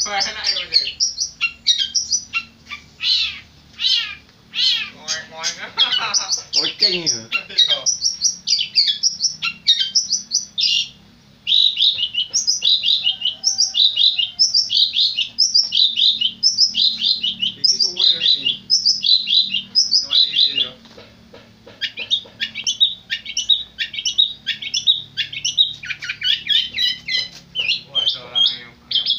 enak ya Mas. Moeng-moeng. Kucing ya. Iya. Iki suwe ini. Nyawa ini yo. Wah, itu orang ayam.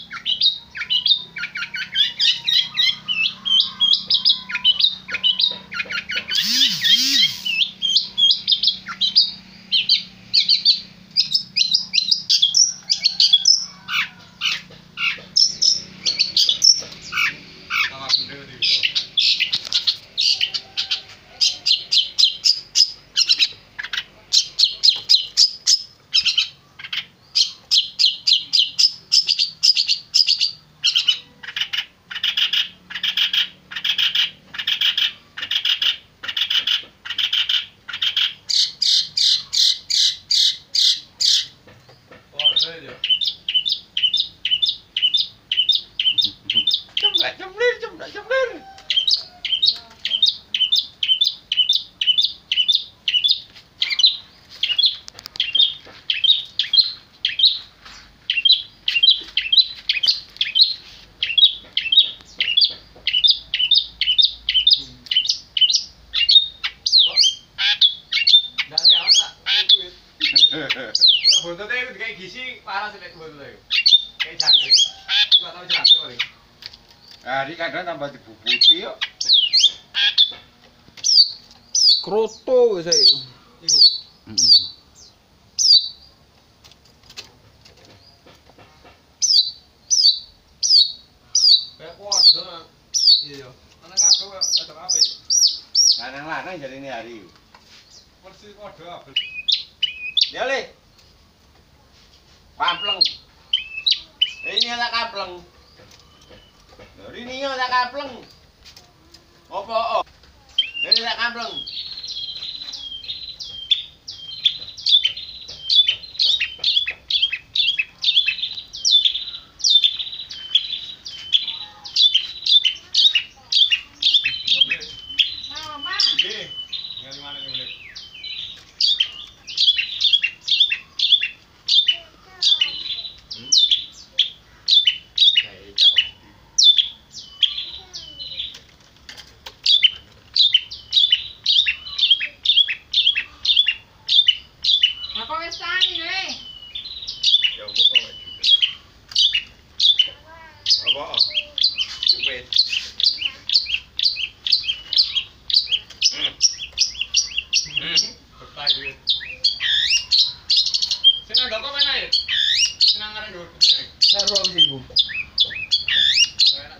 Sama sendiri itu. Oh, serio. Cemlir. Nggak sih aman tak? Duit. Buntutnya itu kayak gizi parah sih buntutnya. Kayak jangkrik. Nggak tahu jangkrik paling. Hari kadang tambah dibubuti yuk. Kroto wis ae. Iku. Heeh. Kayak kuat. Iya. Ana kabeh kok tetep apik. Larang-larang jadi ini hari. Persis kode apik. Ya le. Pampleng. Ini ada kapleng. Dari ini ada kapleng. Apa? Dari ada kapleng. Gini. Tinggal di mana nih, Bule? Kayak cak lagi. Apa wis tangi we? Ya mbok kok gitu. Apa? Cepet. Bertai duit. Sing ndok kok penak ya? Senang arek nduk. Karo wis iku.